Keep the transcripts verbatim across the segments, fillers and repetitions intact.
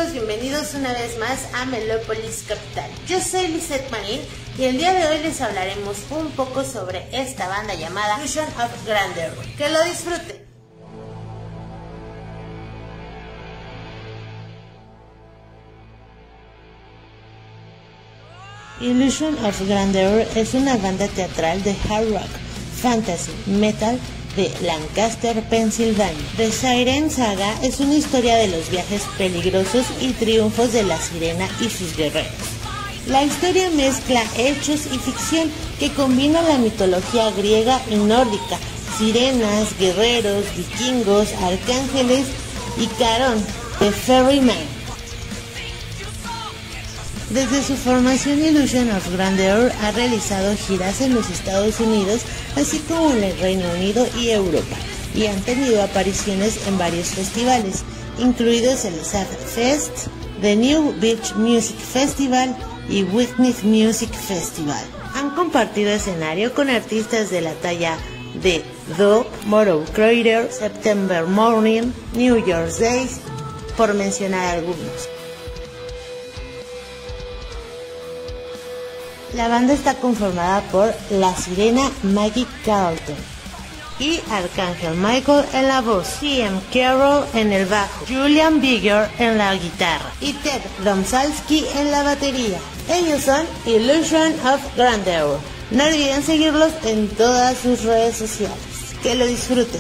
amigos, bienvenidos una vez más a Melópolis Capital. Yo soy Lisette Marín y el día de hoy les hablaremos un poco sobre esta banda llamada Illusion of Grandeur. ¡Que lo disfruten! Illusion of Grandeur es una banda teatral de hard rock, fantasy, metal de Lancaster, Pensilvania. The Siren Saga es una historia de los viajes peligrosos y triunfos de la sirena y sus guerreros. La historia mezcla hechos y ficción que combina la mitología griega y nórdica, sirenas, guerreros, vikingos, arcángeles y Carón, The Ferryman. Desde su formación, Illusion of Grandeur ha realizado giras en los Estados Unidos, así como en el Reino Unido y Europa, y han tenido apariciones en varios festivales, incluidos el Zapfest, The New Beach Music Festival y Whitney Music Festival. Han compartido escenario con artistas de la talla de Dove, Morrow Crater, September Morning, New Year's Day, por mencionar algunos. La banda está conformada por la sirena Maggie Carlton y Arcángel Michael en la voz, C M Carroll en el bajo, Julian Bigger en la guitarra y Ted Domsalski en la batería. Ellos son Illusion of Grandeur. No olviden seguirlos en todas sus redes sociales. Que lo disfruten.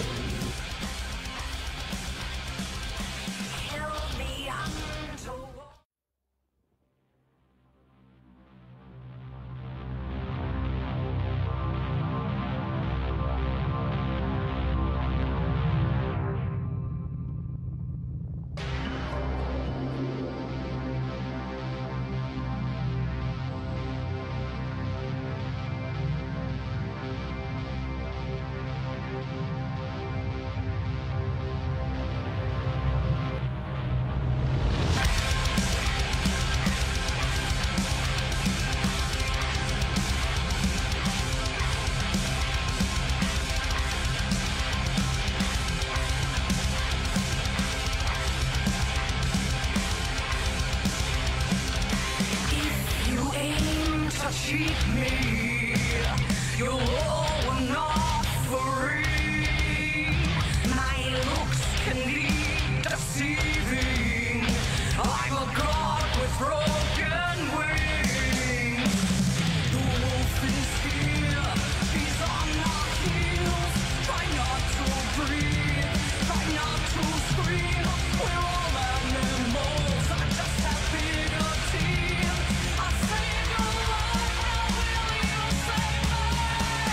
Cheat me, you're all not free. My looks can be deceiving. I'm a god with broken wings. The wolf is here, he's on our heels. Try not to breathe, try not to scream. We're all animals, I just have bigger teeth. I saved your life. Will you save mine?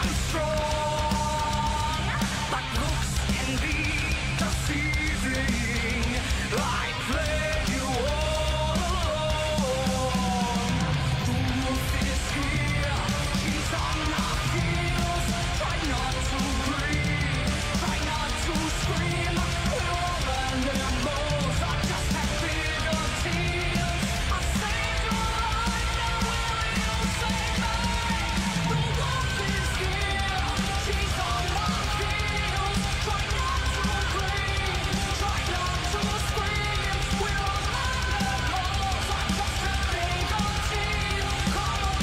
am strong, but looks can be deceiving. I played you all along. The wolf is here, he's on my heels. Try not to breathe, try not to scream. We're all animals, I just have bigger tears. I saved your life, now will you save me? The wolf is here, she's on my heels. Try not to breathe, try not to scream. We're all animals, I just have bigger tears. Come on,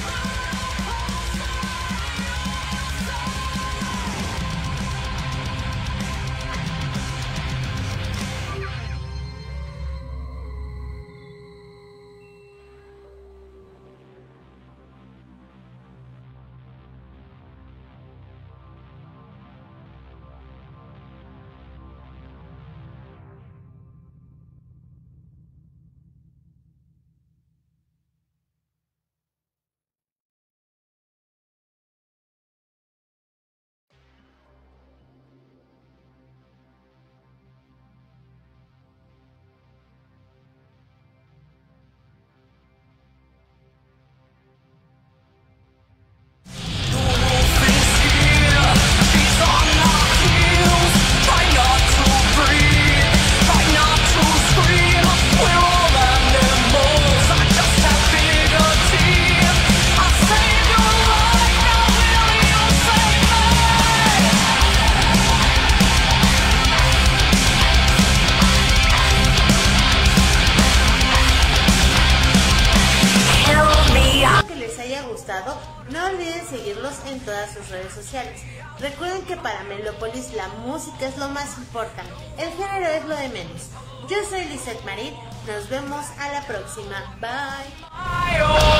que les haya gustado, no olviden seguirlos en todas sus redes sociales. Recuerden que para Melópolis la música es lo más importante, el género es lo de menos. Yo soy Lisette Marín, nos vemos a la próxima, bye.